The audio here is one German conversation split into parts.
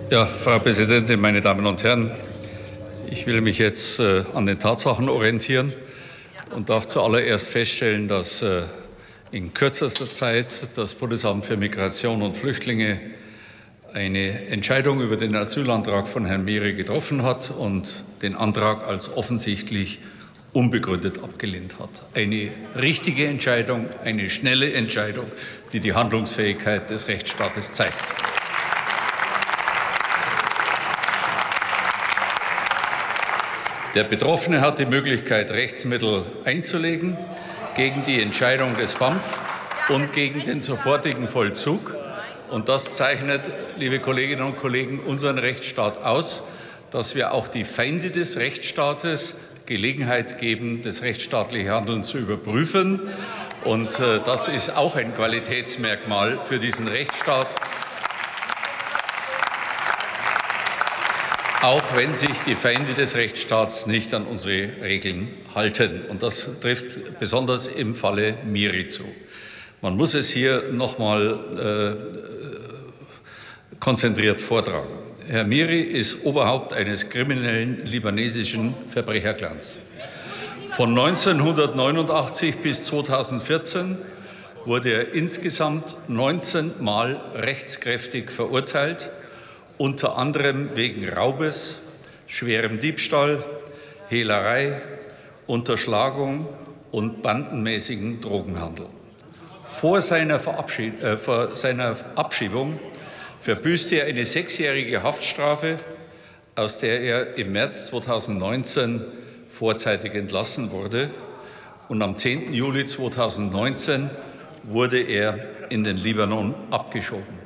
Ja, Frau Präsidentin, meine Damen und Herren! Ich will mich jetzt an den Tatsachen orientieren und darf zuallererst feststellen, dass in kürzester Zeit das Bundesamt für Migration und Flüchtlinge eine Entscheidung über den Asylantrag von Herrn Meri getroffen hat und den Antrag als offensichtlich unbegründet abgelehnt hat. Eine richtige Entscheidung, eine schnelle Entscheidung, die die Handlungsfähigkeit des Rechtsstaates zeigt. Der Betroffene hat die Möglichkeit, Rechtsmittel einzulegen gegen die Entscheidung des BAMF und gegen den sofortigen Vollzug. Und das zeichnet, liebe Kolleginnen und Kollegen, unseren Rechtsstaat aus, dass wir auch die Feinde des Rechtsstaates Gelegenheit geben, das rechtsstaatliche Handeln zu überprüfen. Und das ist auch ein Qualitätsmerkmal für diesen Rechtsstaat. Auch wenn sich die Feinde des Rechtsstaats nicht an unsere Regeln halten. Und das trifft besonders im Falle Meri zu. Man muss es hier noch mal konzentriert vortragen. Herr Meri ist Oberhaupt eines kriminellen libanesischen Verbrecherclans. Von 1989 bis 2014 wurde er insgesamt 19 Mal rechtskräftig verurteilt, unter anderem wegen Raubes, schwerem Diebstahl, Hehlerei, Unterschlagung und bandenmäßigen Drogenhandel. Vor seiner Abschiebung verbüßte er eine 6-jährige Haftstrafe, aus der er im März 2019 vorzeitig entlassen wurde. Und am 10. Juli 2019 wurde er in den Libanon abgeschoben.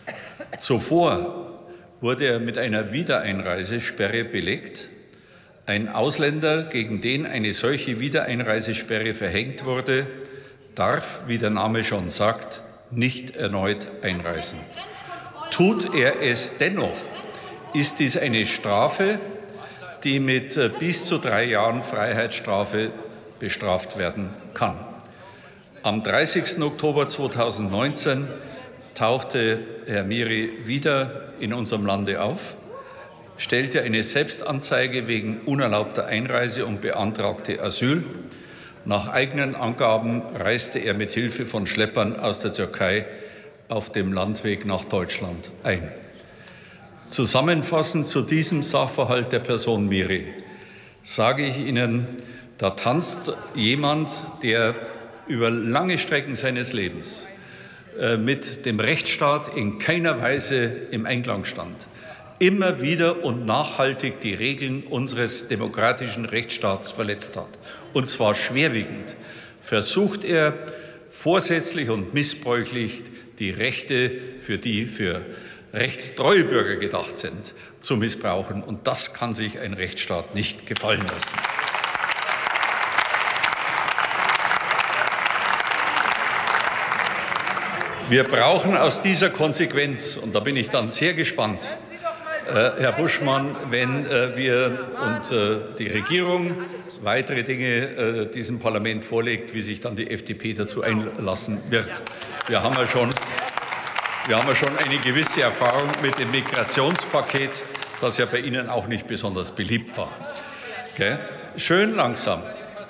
Zuvor wurde er mit einer Wiedereinreisesperre belegt. Ein Ausländer, gegen den eine solche Wiedereinreisesperre verhängt wurde, darf, wie der Name schon sagt, nicht erneut einreisen. Tut er es dennoch, ist dies eine Strafe, die mit bis zu 3 Jahren Freiheitsstrafe bestraft werden kann. Am 30. Oktober 2019 tauchte Herr Meri wieder in unserem Lande auf, stellte eine Selbstanzeige wegen unerlaubter Einreise und beantragte Asyl. Nach eigenen Angaben reiste er mit Hilfe von Schleppern aus der Türkei auf dem Landweg nach Deutschland ein. Zusammenfassend zu diesem Sachverhalt der Person Meri sage ich Ihnen, da tanzt jemand, der über lange Strecken seines Lebens mit dem Rechtsstaat in keiner Weise im Einklang stand, immer wieder und nachhaltig die Regeln unseres demokratischen Rechtsstaats verletzt hat, und zwar schwerwiegend, versucht er vorsätzlich und missbräuchlich die Rechte, die für rechtstreue Bürger gedacht sind, zu missbrauchen. Und das kann sich ein Rechtsstaat nicht gefallen lassen. Wir brauchen aus dieser Konsequenz, und da bin ich dann sehr gespannt, Herr Buschmann, wenn wir und die Regierung weitere Dinge diesem Parlament vorlegt, wie sich dann die FDP dazu einlassen wird. Wir haben ja schon eine gewisse Erfahrung mit dem Migrationspaket, das ja bei Ihnen auch nicht besonders beliebt war. Okay? Schön langsam.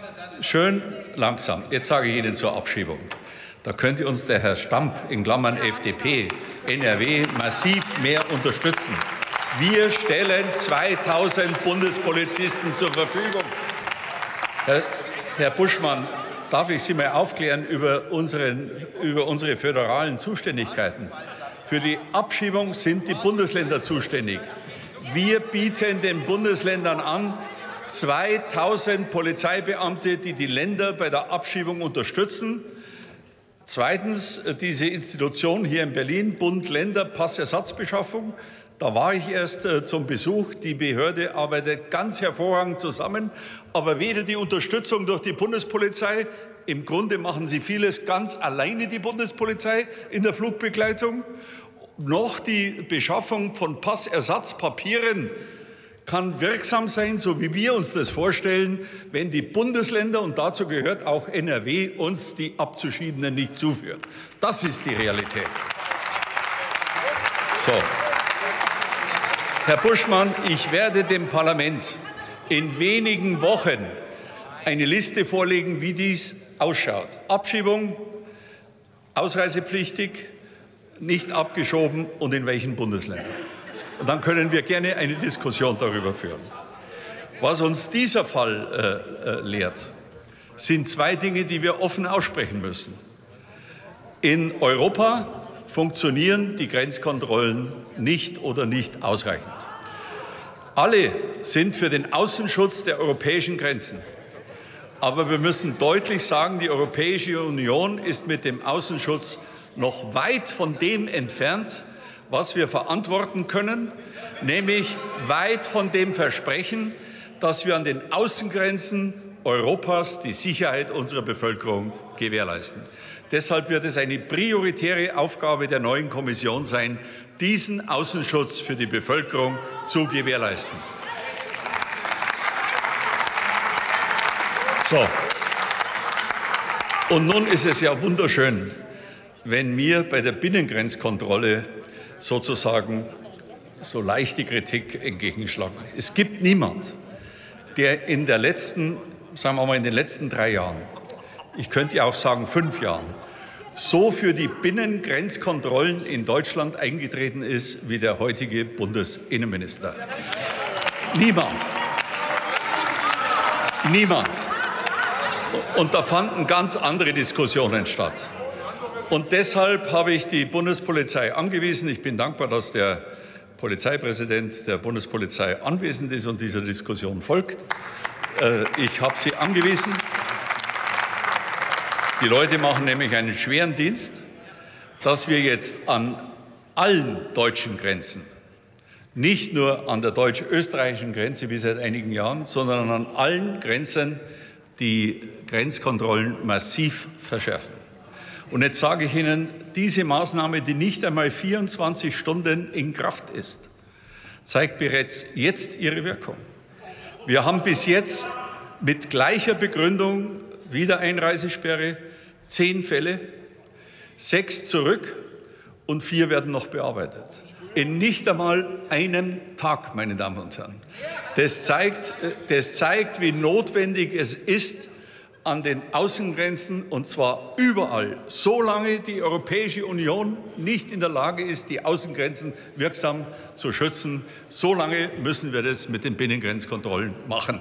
Jetzt sage ich Ihnen zur Abschiebung. Da könnte uns der Herr Stamp in Klammern FDP, NRW massiv mehr unterstützen. Wir stellen 2000 Bundespolizisten zur Verfügung. Herr Buschmann, darf ich Sie mal aufklären über unsere föderalen Zuständigkeiten? Für die Abschiebung sind die Bundesländer zuständig. Wir bieten den Bundesländern an, 2000 Polizeibeamte, die die Länder bei der Abschiebung unterstützen. Zweitens, diese Institution hier in Berlin, Bund, Länder, Passersatzbeschaffung. Da war ich erst zum Besuch. Die Behörde arbeitet ganz hervorragend zusammen. Aber weder die Unterstützung durch die Bundespolizei, im Grunde machen sie vieles ganz alleine, die Bundespolizei in der Flugbegleitung, noch die Beschaffung von Passersatzpapieren kann wirksam sein, so wie wir uns das vorstellen, wenn die Bundesländer, und dazu gehört auch NRW, uns die Abzuschiebenden nicht zuführen. Das ist die Realität. So. Herr Buschmann, ich werde dem Parlament in wenigen Wochen eine Liste vorlegen, wie dies ausschaut. Abschiebung, ausreisepflichtig, nicht abgeschoben und in welchen Bundesländern. Und dann können wir gerne eine Diskussion darüber führen. Was uns dieser Fall lehrt, sind zwei Dinge, die wir offen aussprechen müssen. In Europa funktionieren die Grenzkontrollen nicht oder nicht ausreichend. Alle sind für den Außenschutz der europäischen Grenzen. Aber wir müssen deutlich sagen, die Europäische Union ist mit dem Außenschutz noch weit von dem entfernt, was wir verantworten können, nämlich weit von dem Versprechen, dass wir an den Außengrenzen Europas die Sicherheit unserer Bevölkerung gewährleisten. Deshalb wird es eine prioritäre Aufgabe der neuen Kommission sein, diesen Außenschutz für die Bevölkerung zu gewährleisten. So. Und nun ist es ja wunderschön, wenn mir bei der Binnengrenzkontrolle sozusagen so leichte Kritik entgegenschlagen. Es gibt niemand, der in den letzten 3 Jahren, ich könnte auch sagen 5 Jahren, so für die Binnengrenzkontrollen in Deutschland eingetreten ist wie der heutige Bundesinnenminister. Niemand. Niemand. Und da fanden ganz andere Diskussionen statt. Und deshalb habe ich die Bundespolizei angewiesen. Ich bin dankbar, dass der Polizeipräsident der Bundespolizei anwesend ist und dieser Diskussion folgt. Ich habe sie angewiesen. Die Leute machen nämlich einen schweren Dienst, dass wir jetzt an allen deutschen Grenzen, nicht nur an der deutsch-österreichischen Grenze wie seit einigen Jahren, sondern an allen Grenzen die Grenzkontrollen massiv verschärfen. Und jetzt sage ich Ihnen, diese Maßnahme, die nicht einmal 24 Stunden in Kraft ist, zeigt bereits jetzt ihre Wirkung. Wir haben bis jetzt mit gleicher Begründung Wiedereinreisesperre 10 Fälle, 6 zurück und 4 werden noch bearbeitet. In nicht einmal einem Tag, meine Damen und Herren. Das zeigt, wie notwendig es ist, an den Außengrenzen, und zwar überall, solange die Europäische Union nicht in der Lage ist, die Außengrenzen wirksam zu schützen, solange müssen wir das mit den Binnengrenzkontrollen machen.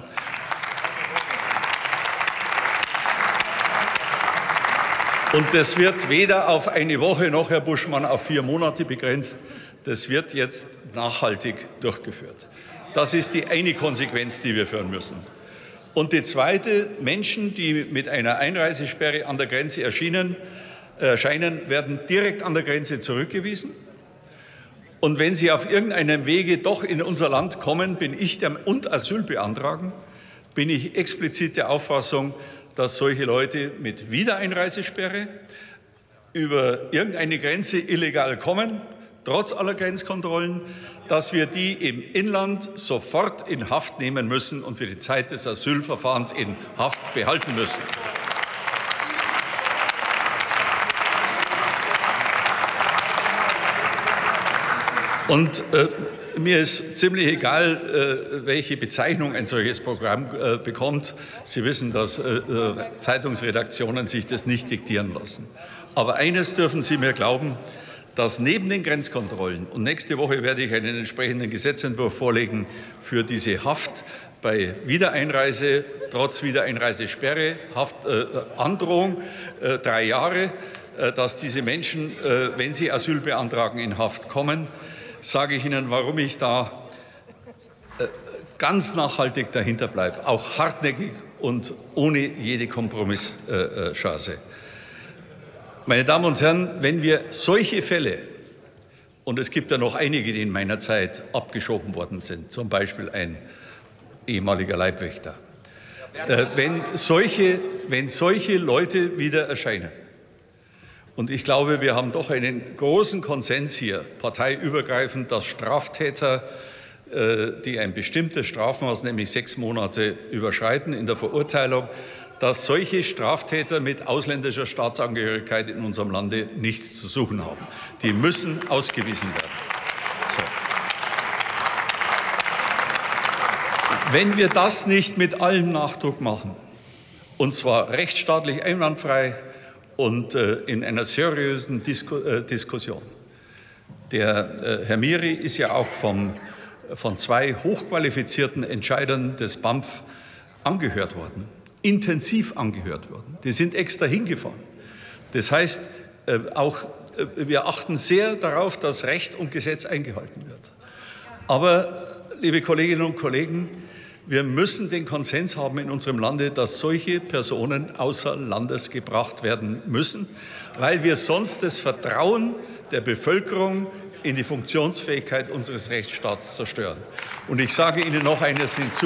Und das wird weder auf eine Woche noch, Herr Buschmann, auf 4 Monate begrenzt. Das wird jetzt nachhaltig durchgeführt. Das ist die eine Konsequenz, die wir führen müssen. Und die zweite, Menschen, die mit einer Einreisesperre an der Grenze erscheinen, werden direkt an der Grenze zurückgewiesen. Und wenn sie auf irgendeinem Wege doch in unser Land kommen, und Asyl beantragen, bin ich explizit der Auffassung, dass solche Leute mit Wiedereinreisesperre über irgendeine Grenze illegal kommen, trotz aller Grenzkontrollen, dass wir die im Inland sofort in Haft nehmen müssen und für die Zeit des Asylverfahrens in Haft behalten müssen. Und mir ist ziemlich egal, welche Bezeichnung ein solches Programm bekommt. Sie wissen, dass Zeitungsredaktionen sich das nicht diktieren lassen. Aber eines dürfen Sie mir glauben, dass neben den Grenzkontrollen, und nächste Woche werde ich einen entsprechenden Gesetzentwurf vorlegen für diese Haft bei Wiedereinreise, trotz Wiedereinreisesperre, Androhung 3 Jahre, dass diese Menschen, wenn sie Asyl beantragen, in Haft kommen, sage ich Ihnen, warum ich da ganz nachhaltig dahinter bleibe, auch hartnäckig und ohne jede Kompromisschance. Meine Damen und Herren, wenn wir solche Fälle, und es gibt ja noch einige, die in meiner Zeit abgeschoben worden sind, zum Beispiel ein ehemaliger Leibwächter, wenn solche Leute wieder erscheinen, und ich glaube, wir haben doch einen großen Konsens hier, parteiübergreifend, dass Straftäter, die ein bestimmtes Strafmaß, nämlich 6 Monate, überschreiten in der Verurteilung, dass solche Straftäter mit ausländischer Staatsangehörigkeit in unserem Lande nichts zu suchen haben. Die müssen ausgewiesen werden. Wenn wir das nicht mit allem Nachdruck machen, und zwar rechtsstaatlich einwandfrei und in einer seriösen Diskussion. Der Herr Miri ist ja auch von zwei hochqualifizierten Entscheidern des BAMF angehört worden, intensiv angehört worden. Die sind extra hingefahren. Das heißt, wir achten sehr darauf, dass Recht und Gesetz eingehalten wird. Aber, liebe Kolleginnen und Kollegen, wir müssen den Konsens haben in unserem Lande, dass solche Personen außer Landes gebracht werden müssen, weil wir sonst das Vertrauen der Bevölkerung in die Funktionsfähigkeit unseres Rechtsstaats zerstören. Und ich sage Ihnen noch eines hinzu.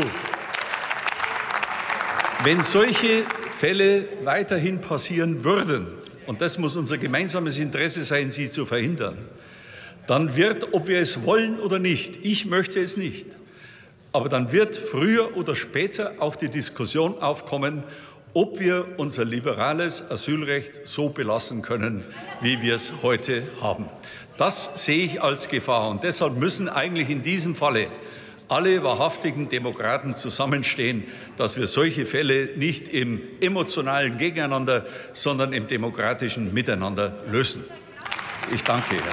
Wenn solche Fälle weiterhin passieren würden, und das muss unser gemeinsames Interesse sein, sie zu verhindern, dann wird, ob wir es wollen oder nicht, ich möchte es nicht, aber dann wird früher oder später auch die Diskussion aufkommen, ob wir unser liberales Asylrecht so belassen können, wie wir es heute haben. Das sehe ich als Gefahr. Und deshalb müssen eigentlich in diesem Falle alle wahrhaftigen Demokraten zusammenstehen, dass wir solche Fälle nicht im emotionalen Gegeneinander, sondern im demokratischen Miteinander lösen. Ich danke Ihnen.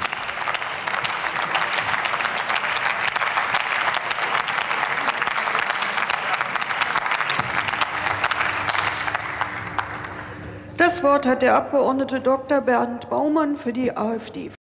Das Wort hat der Abgeordnete Dr. Bernd Baumann für die AfD.